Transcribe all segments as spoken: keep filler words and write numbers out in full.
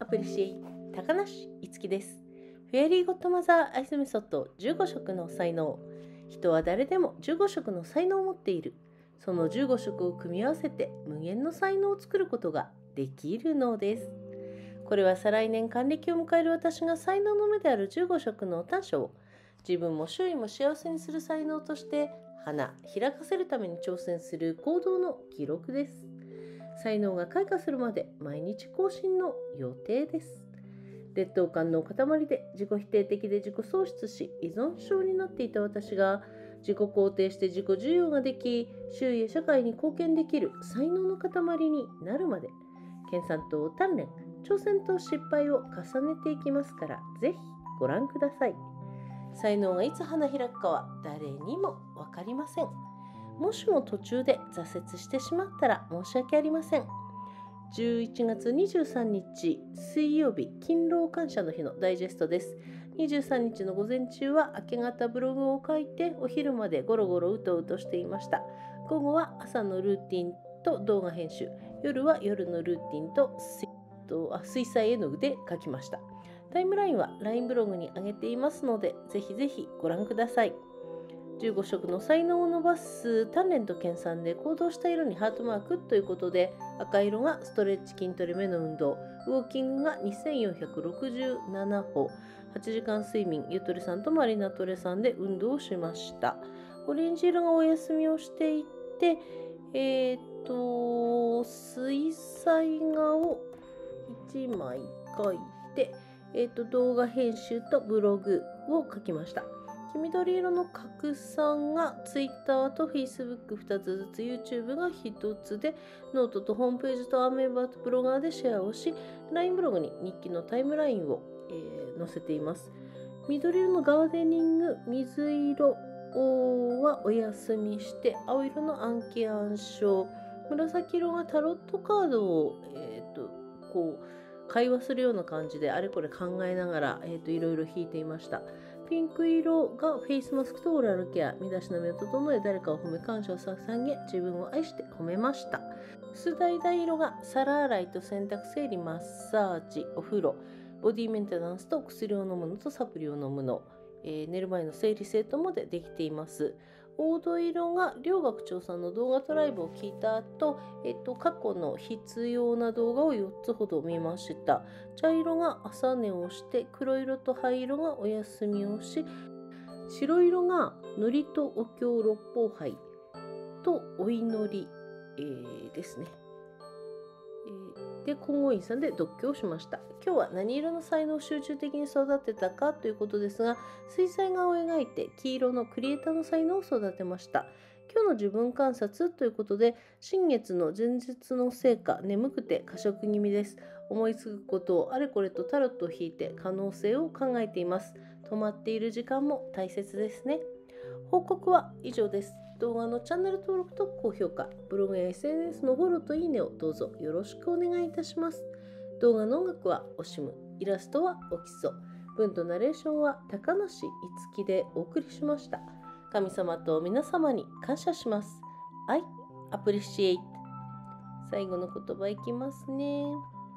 プリシエイ高梨いつきです。フェアリーゴッドマザーアイスメソッドじゅうご色の才能。人は誰でもじゅうご色の才能を持っている。そのじゅうご色を組み合わせて無限の才能を作ることができるのです。これは再来年還暦を迎える私が才能の目であるじゅうご色の短所を自分も周囲も幸せにする才能として花開かせるために挑戦する行動の記録です。才能が開花するまで毎日更新の予定です。劣等感の塊で自己否定的で自己喪失し依存症になっていた私が自己肯定して自己需要ができ周囲や社会に貢献できる才能の塊になるまで研鑽と鍛錬挑戦と失敗を重ねていきますから、ぜひご覧ください。才能がいつ花開くかは誰にも分かりません。もしも途中で挫折してしまったら申し訳ありません。じゅういちがつにじゅうさんにち水曜日、勤労感謝の日のダイジェストです。にじゅうさんにちの午前中は明け方ブログを書いてお昼までゴロゴロうとうとしていました。午後は朝のルーティンと動画編集、夜は夜のルーティンと水彩絵の具で描きました。タイムラインは ライン ブログに上げていますので、ぜひぜひご覧ください。じゅうご色の才能を伸ばす鍛錬と研鑽で行動した色にハートマークということで、赤色がストレッチ筋トレ目の運動、ウォーキングがにせんよんひゃくろくじゅうななほ、はちじかん睡眠、ゆとりさんとマリナトレさんで運動をしました。オレンジ色がお休みをしていて、えっ、ー、と、水彩画をいちまい描いて、えー、と動画編集とブログを書きました。黄緑色の拡散が Twitter と Facebookふたつずつ、 YouTube がひとつで、ノートとホームページとアメーバとブロガーでシェアをし、 ライン ブログに日記のタイムラインを、えー、載せています。緑色のガーデニング、水色はお休みして、青色の暗記暗唱、紫色がタロットカードを、えー、とこう会話するような感じであれこれ考えながら、えー、といろいろ弾いていました。ピンク色がフェイスマスクとオーラルケア、身だしなみを整え誰かを褒め感謝を捧げ自分を愛して褒めました。薄橙色が皿洗いと洗濯整理マッサージお風呂、ボディメンテナンスと薬を飲むのとサプリを飲むの、えー、寝る前の整理整頓までできています。黄土色が両学長さんの動画とライブを聞いた後、えっと、過去の必要な動画をよっつほど見ました。茶色が朝寝をして、黒色と灰色がお休みをし、白色がのりとお経六方杯とお祈り、えー、ですね。えー、で、金剛院さんで読経をしました。今日は何色の才能を集中的に育てたかということですが、水彩画を描いて黄色のクリエイターの才能を育てました。今日の自分観察ということで、新月の前日の成果、眠くて過食気味です。思いつくことをあれこれとタロットを引いて可能性を考えています。止まっている時間も大切ですね。報告は以上です。動画のチャンネル登録と高評価、ブログや エスエヌエス のフォローといいねをどうぞよろしくお願いいたします。動画の音楽はオシム、イラストはオキソ、文とナレーションは高梨いつきでお送りしました。神様と皆様に感謝します。I appreciate。最後の言葉いきますね。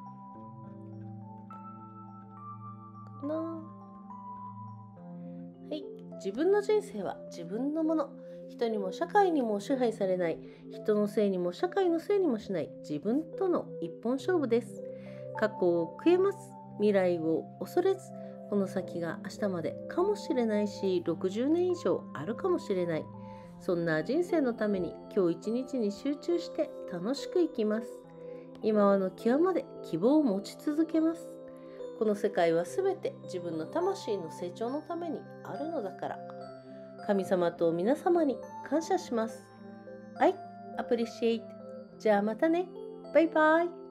かな。はい。自分の人生は自分のもの。人にも社会にも支配されない。人のせいにも社会のせいにもしない自分との一本勝負です。過去を悔やます。未来を恐れず。この先が明日までかもしれないし、ろくじゅうねん以上あるかもしれない。そんな人生のために今日一日に集中して楽しく生きます。今はの極まで希望を持ち続けます。この世界はすべて自分の魂の成長のためにあるのだから。神様と皆様に感謝します。I appreciate。じゃあまたね。バイバイ。